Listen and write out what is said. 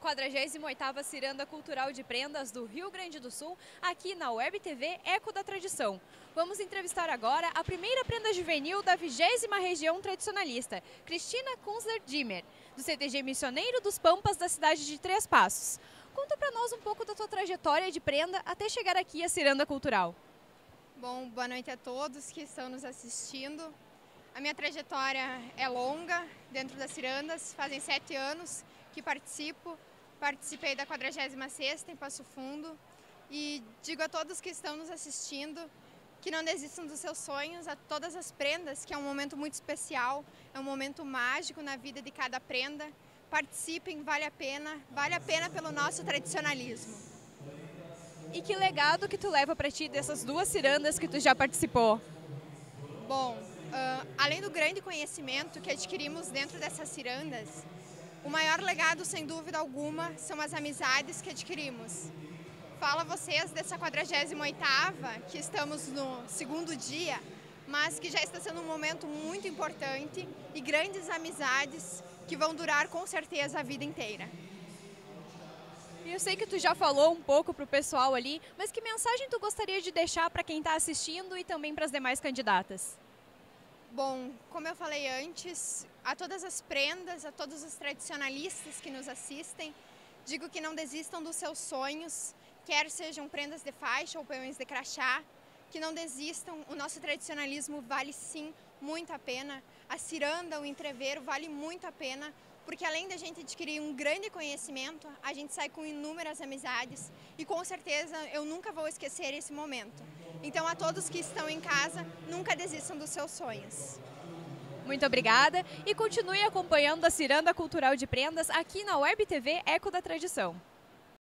48ª Ciranda Cultural de Prendas do Rio Grande do Sul, aqui na Web TV Eco da Tradição. Vamos entrevistar agora a primeira prenda juvenil da 20ª Região Tradicionalista, Cristina Kunzler-Dimmer, do CTG Missioneiro dos Pampas da cidade de Três Passos. Conta para nós um pouco da tua trajetória de prenda até chegar aqui à Ciranda Cultural. Bom, boa noite a todos que estão nos assistindo. A minha trajetória é longa dentro das cirandas, fazem 7 anos que participei da 46ª em Passo Fundo e digo a todos que estão nos assistindo que não desistam dos seus sonhos, a todas as prendas, que é um momento muito especial, é um momento mágico na vida de cada prenda. Participem, vale a pena pelo nosso tradicionalismo. E que legado que tu leva para ti dessas 2 cirandas que tu já participou? Bom, além do grande conhecimento que adquirimos dentro dessas cirandas, o maior legado, sem dúvida alguma, são as amizades que adquirimos. Falo a vocês dessa 48ª, que estamos no 2º dia, mas que já está sendo um momento muito importante e grandes amizades que vão durar com certeza a vida inteira. Eu sei que tu já falou um pouco para o pessoal ali, mas que mensagem tu gostaria de deixar para quem está assistindo e também para as demais candidatas? Bom, como eu falei antes, a todas as prendas, a todos os tradicionalistas que nos assistem, digo que não desistam dos seus sonhos, quer sejam prendas de faixa ou peões de crachá, que não desistam, o nosso tradicionalismo vale sim muito a pena, a ciranda, o entreveiro vale muito a pena, porque além da gente adquirir um grande conhecimento, a gente sai com inúmeras amizades e com certeza eu nunca vou esquecer esse momento. Então a todos que estão em casa, nunca desistam dos seus sonhos. Muito obrigada e continue acompanhando a Ciranda Cultural de Prendas aqui na Web TV Eco da Tradição.